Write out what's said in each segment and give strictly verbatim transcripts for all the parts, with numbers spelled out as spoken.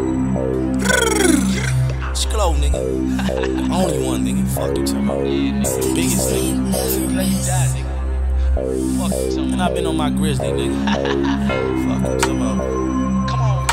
Sklo, nigga. Only one, nigga. Fuck you, talking about. Yeah, nigga. Biggest nigga. Let you die, nigga. Fuck you, talking. And I been on my grizzly, nigga. Fuck you, talking about. Come on.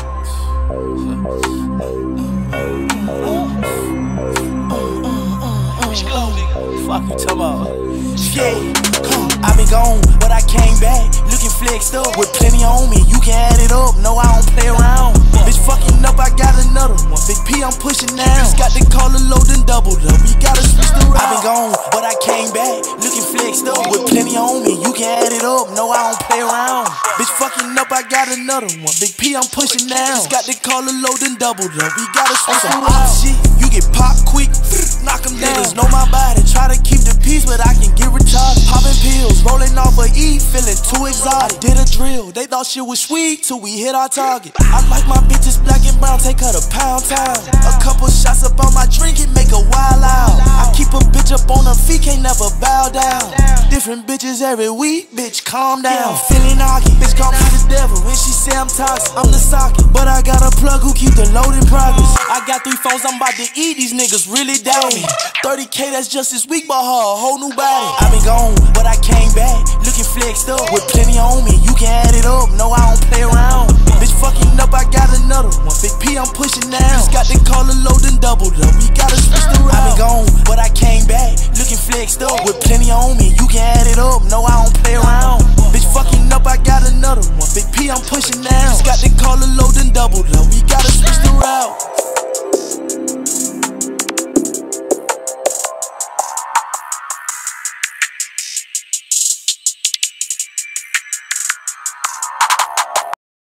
Sklo, nigga. Fuck you, talking about. Yeah, I been gone, but I came back looking flexed up with plenty on me. You can add it up, no, I don't play around. Bitch fucking up, I got another one. Big P, I'm pushing now. Just got the collar load and doubled up. We gotta switch the route. I been gone, but I came back looking flexed up with plenty on me. You can add it up, no, I don't play around. Bitch fucking up, I got another one. Big P, I'm pushing now. Just got the collar load and doubled up. We gotta switch the route. Shit, you get popped quick, knock them down. Niggas know my body, try to keep the peace, but I can get retarded. Popping pills, rolling off a E, feeling too exotic. Did a drill, they thought shit was sweet till we hit our target. I like my bitches black and brown, take her to pound town. A couple shots up on my drink, it make a wild out. I keep a bitch up on her feet, can't never bow down. Different bitches every week, bitch, calm down. Feeling oggy, bitch, call me the devil when she say I'm toxic. I'm the socket, but I got a plug who keep the load in progress. I got three phones, I'm about to eat, these niggas really doubt me. thirty K, that's just this week, but her a whole new body. I been gone, but I came back looking flexed up with plenty on me. You can add it up, no, I don't play around. Bitch fucking up, I got another one. Big P, I'm pushing now. Just got the collar load and doubled up. We gotta switch the route. I been gone, but I came back looking flexed up with plenty on me. You can add it up, no, I don't play around. Bitch fucking up, I got another one. Big P, I'm pushing now. Just got the collar load and doubled up. We gotta switch the route.